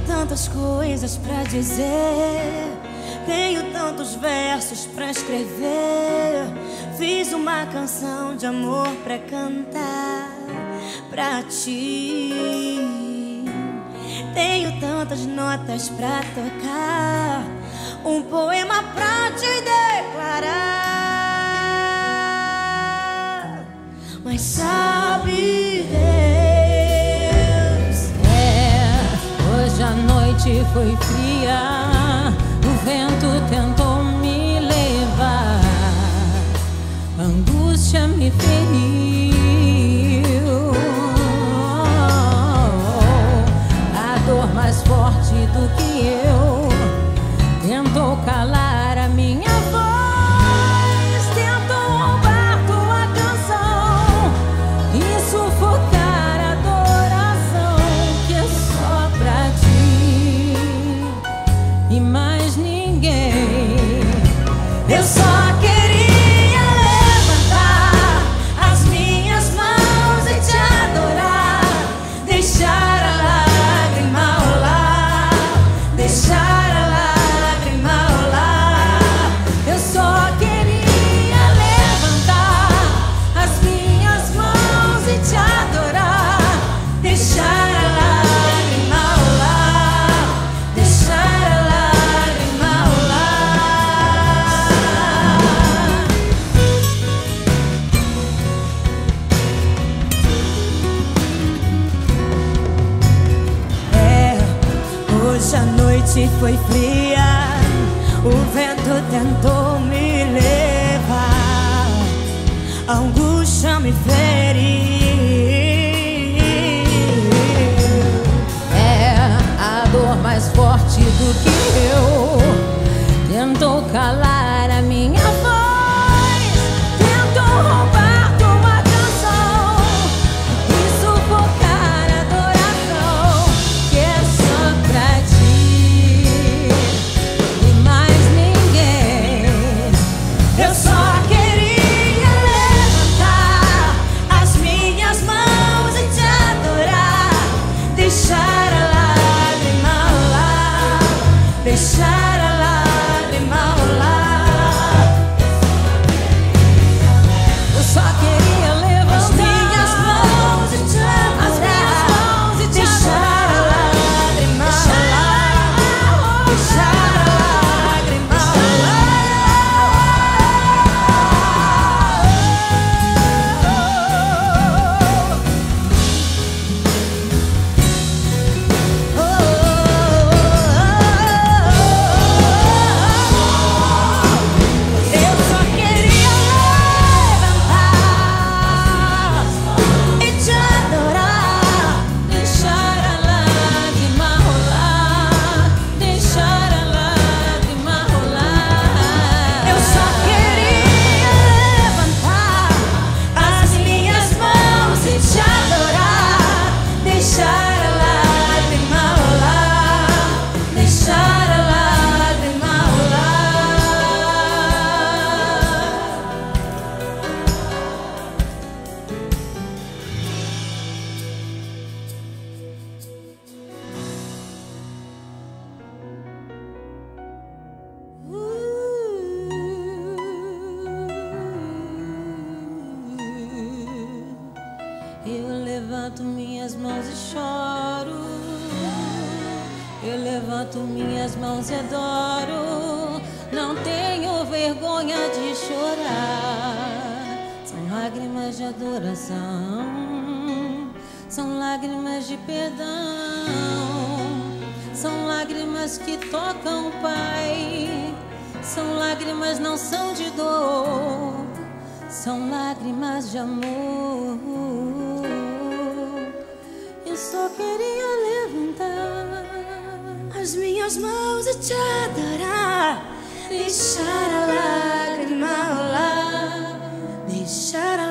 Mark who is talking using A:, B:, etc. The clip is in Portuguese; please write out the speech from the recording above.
A: tantas coisas pra dizer, tenho tantos versos pra escrever. Fiz uma canção de amor pra cantar pra ti. Tenho tantas notas pra tocar, um poema pra te declarar. Mas sabe Deus,
B: hoje a noite foi fria, o vento tentou me levar, a angústia me feriu, a dor mais forte do que eu tentou calar a minha voz, tentou roubar tua canção e sufocar a adoração que é só pra ti e mais ninguém. Eu só queria levantar as minhas mãos e te adorar, deixar a lágrima rolar, deixar a lágrima rolar. Eu só queria levantar as minhas mãos e te adorar, deixar a lágrima rolar, deixar a lágrima rolar. Hoje a noite foi fria, o vento tentou me levar, a angústia me feriu, a dor mais forte do que eu tentou calar a minha voz, tentou roubar tua canção e sufocar a adoração que é só pra ti e mais ninguém. Eu só queria levantar as minhas mãos e te adorar, deixar a lágrima rolar, deixar a lágrima rolar. Eu só queria levantar as minhas mãos e te adorar, deixar a lágrima rolar, deixar a lágrima Eu só queria levantar e te adorar, deixar a lágrima rolar, deixar a lágrima rolar. Eu só queria levantar as minhas mãos e te adorar, deixar a lágrima rolar, deixar a lágrima rolar. Eu levanto minhas mãos e choro, eu levanto minhas mãos e adoro, não tenho vergonha de chorar. São lágrimas de adoração, são lágrimas de perdão, são lágrimas que tocam o Pai, são lágrimas, não são de dor, são lágrimas de amor. Eu só queria levantar
A: as minhas mãos e te adorar, deixar a lágrima rolar, deixar a